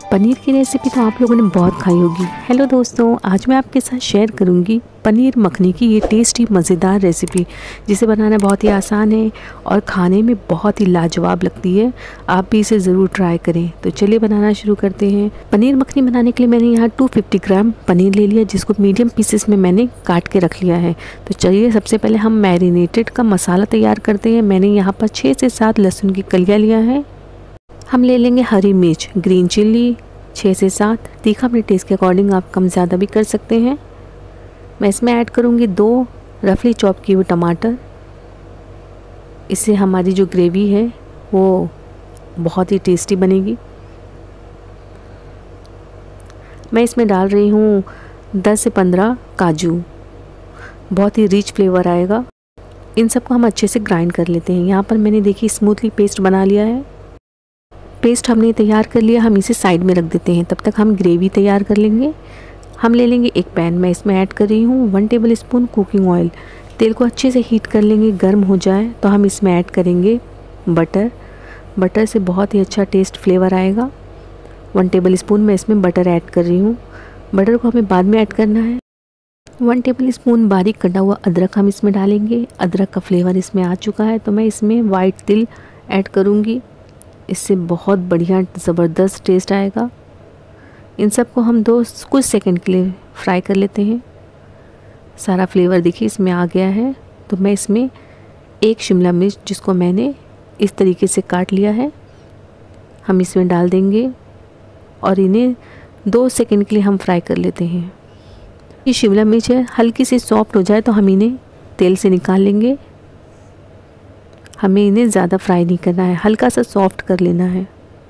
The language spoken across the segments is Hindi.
पनीर की रेसिपी तो आप लोगों ने बहुत खाई होगी। हेलो दोस्तों, आज मैं आपके साथ शेयर करूंगी पनीर मखनी की ये टेस्टी मज़ेदार रेसिपी, जिसे बनाना बहुत ही आसान है और खाने में बहुत ही लाजवाब लगती है। आप भी इसे ज़रूर ट्राई करें। तो चलिए बनाना शुरू करते हैं। पनीर मखनी बनाने के लिए मैंने यहाँ 250 ग्राम पनीर ले लिया, जिसको मीडियम पीसेस में मैंने काट के रख लिया है। तो चलिए सबसे पहले हम मैरिनेटेड का मसाला तैयार करते हैं। मैंने यहाँ पर 6 से 7 लहसुन की कलियाँ लिया है। हम ले लेंगे हरी मिर्च, ग्रीन चिल्ली 6 से 7, तीखा अपने टेस्ट के अकॉर्डिंग आप कम ज़्यादा भी कर सकते हैं। मैं इसमें ऐड करूँगी 2 रफली चॉप किए हुए टमाटर। इससे हमारी जो ग्रेवी है वो बहुत ही टेस्टी बनेगी। मैं इसमें डाल रही हूँ 10 से 15 काजू, बहुत ही रिच फ्लेवर आएगा। इन सबको हम अच्छे से ग्राइंड कर लेते हैं। यहाँ पर मैंने देखिए स्मूथली पेस्ट बना लिया है। पेस्ट हमने तैयार कर लिया, हम इसे साइड में रख देते हैं। तब तक हम ग्रेवी तैयार कर लेंगे। हम ले लेंगे एक पैन, मैं इसमें ऐड कर रही हूँ 1 टेबल स्पून कुकिंग ऑयल। तेल को अच्छे से हीट कर लेंगे। गर्म हो जाए तो हम इसमें ऐड करेंगे बटर। बटर से बहुत ही अच्छा टेस्ट फ्लेवर आएगा। 1 टेबल स्पून मैं इसमें बटर ऐड कर रही हूँ। बटर को हमें बाद में ऐड करना है। 1 टेबल स्पून बारीक कटा हुआ अदरक हम इसमें डालेंगे। अदरक का फ्लेवर इसमें आ चुका है, तो मैं इसमें वाइट तिल ऐड करूँगी। इससे बहुत बढ़िया ज़बरदस्त टेस्ट आएगा। इन सब को हम कुछ सेकंड के लिए फ्राई कर लेते हैं। सारा फ्लेवर देखिए इसमें आ गया है। तो मैं इसमें 1 शिमला मिर्च, जिसको मैंने इस तरीके से काट लिया है, हम इसमें डाल देंगे और इन्हें 2 सेकंड के लिए हम फ्राई कर लेते हैं। ये शिमला मिर्च है, हल्की सी सॉफ्ट हो जाए तो हम इन्हें तेल से निकाल लेंगे। हमें इन्हें ज़्यादा फ्राई नहीं करना है, हल्का सा सॉफ्ट कर लेना है।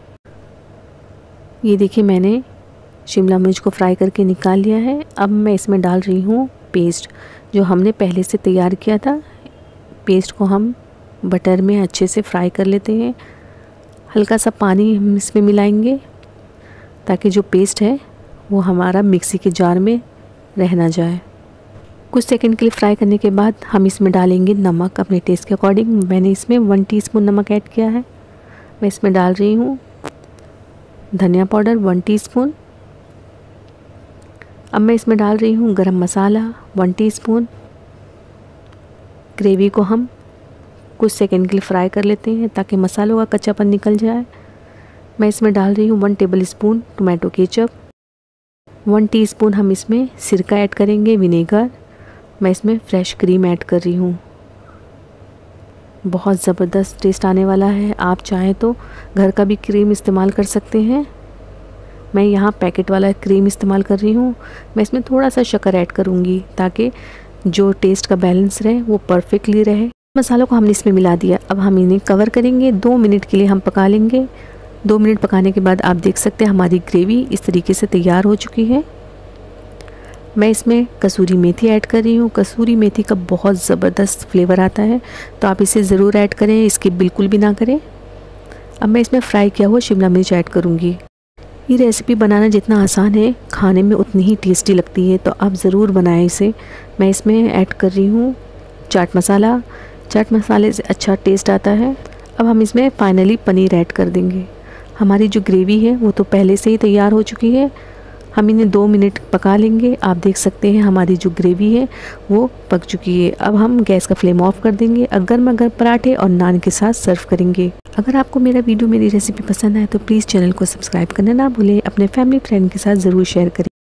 ये देखिए मैंने शिमला मिर्च को फ्राई करके निकाल लिया है। अब मैं इसमें डाल रही हूँ पेस्ट, जो हमने पहले से तैयार किया था। पेस्ट को हम बटर में अच्छे से फ्राई कर लेते हैं। हल्का सा पानी हम इसमें मिलाएंगे, ताकि जो पेस्ट है वो हमारा मिक्सी के जार में रह ना जाए। कुछ सेकंड के लिए फ्राई करने के बाद हम इसमें डालेंगे नमक अपने टेस्ट के अकॉर्डिंग। मैंने इसमें 1 टीस्पून नमक ऐड किया है। मैं इसमें डाल रही हूँ धनिया पाउडर 1 टीस्पून। अब मैं इसमें डाल रही हूँ गरम मसाला 1 टीस्पून। ग्रेवी को हम कुछ सेकंड के लिए फ्राई कर लेते हैं, ताकि मसालों का कच्चापन निकल जाए। मैं इसमें डाल रही हूँ 1 tablespoon tomato ketchup. 1 teaspoon हम इसमें सिरका ऐड करेंगे, विनेगर। मैं इसमें फ्रेश क्रीम ऐड कर रही हूँ। बहुत ज़बरदस्त टेस्ट आने वाला है। आप चाहें तो घर का भी क्रीम इस्तेमाल कर सकते हैं। मैं यहाँ पैकेट वाला क्रीम इस्तेमाल कर रही हूँ। मैं इसमें थोड़ा सा शक्कर ऐड करूँगी, ताकि जो टेस्ट का बैलेंस रहे वो परफेक्टली रहे। मसालों को हमने इसमें मिला दिया। अब हम इन्हें कवर करेंगे, 2 मिनट के लिए हम पका लेंगे। 2 मिनट पकाने के बाद आप देख सकते हैं हमारी ग्रेवी इस तरीके से तैयार हो चुकी है। मैं इसमें कसूरी मेथी ऐड कर रही हूँ। कसूरी मेथी का बहुत ज़बरदस्त फ्लेवर आता है, तो आप इसे ज़रूर ऐड करें, इसकी बिल्कुल भी ना करें। अब मैं इसमें फ्राई किया हुआ शिमला मिर्च ऐड करूँगी। ये रेसिपी बनाना जितना आसान है, खाने में उतनी ही टेस्टी लगती है, तो आप ज़रूर बनाएं इसे। मैं इसमें ऐड कर रही हूँ चाट मसाला। चाट मसाले से अच्छा टेस्ट आता है। अब हम इसमें फाइनली पनीर ऐड कर देंगे। हमारी जो ग्रेवी है वो तो पहले से ही तैयार हो चुकी है। हम इन्हें 2 मिनट पका लेंगे। आप देख सकते हैं हमारी जो ग्रेवी है वो पक चुकी है। अब हम गैस का फ्लेम ऑफ कर देंगे। गर्मा गर्म पराठे और नान के साथ सर्व करेंगे। अगर आपको मेरा वीडियो, मेरी रेसिपी पसंद आए तो प्लीज़ चैनल को सब्सक्राइब करना ना भूलें। अपने फैमिली फ्रेंड के साथ ज़रूर शेयर करें।